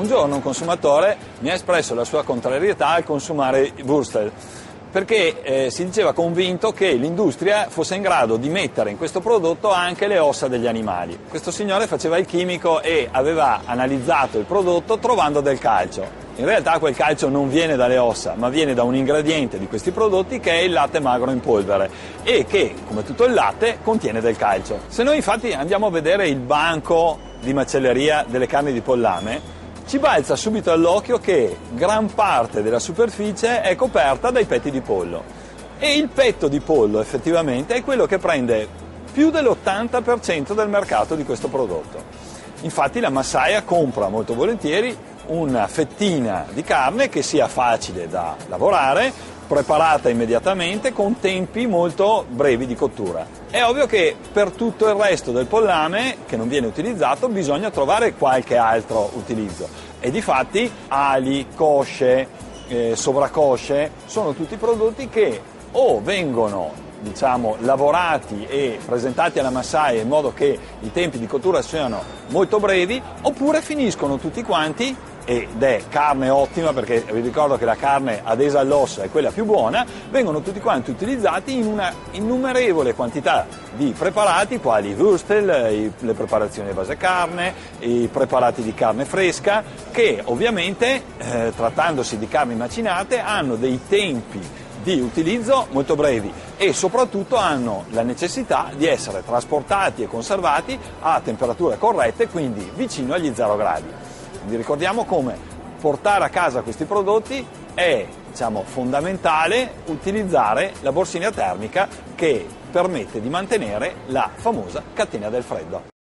Un giorno un consumatore mi ha espresso la sua contrarietà al consumare Würstel, perché si diceva convinto che l'industria fosse in grado di mettere in questo prodotto anche le ossa degli animali. Questo signore faceva il chimico e aveva analizzato il prodotto trovando del calcio. In realtà quel calcio non viene dalle ossa, ma viene da un ingrediente di questi prodotti che è il latte magro in polvere e che, come tutto il latte, contiene del calcio. Se noi infatti andiamo a vedere il banco di macelleria delle carni di pollame, ci balza subito all'occhio che gran parte della superficie è coperta dai petti di pollo. E il petto di pollo effettivamente è quello che prende più dell'80% del mercato di questo prodotto. Infatti la massaia compra molto volentieri una fettina di carne che sia facile da lavorare, preparata immediatamente con tempi molto brevi di cottura. È ovvio che per tutto il resto del pollame che non viene utilizzato bisogna trovare qualche altro utilizzo e difatti ali, cosce, sovracosce sono tutti prodotti che o vengono lavorati e presentati alla massaia in modo che i tempi di cottura siano molto brevi, oppure finiscono tutti quanti, ed è carne ottima perché vi ricordo che la carne adesa all'osso è quella più buona, vengono tutti quanti utilizzati in una innumerevole quantità di preparati quali i würstel, le preparazioni a base carne, i preparati di carne fresca che ovviamente trattandosi di carni macinate hanno dei tempi di utilizzo molto brevi e soprattutto hanno la necessità di essere trasportati e conservati a temperature corrette, quindi vicino agli 0 gradi. Vi ricordiamo come portare a casa questi prodotti è fondamentale utilizzare la borsina termica che permette di mantenere la famosa catena del freddo.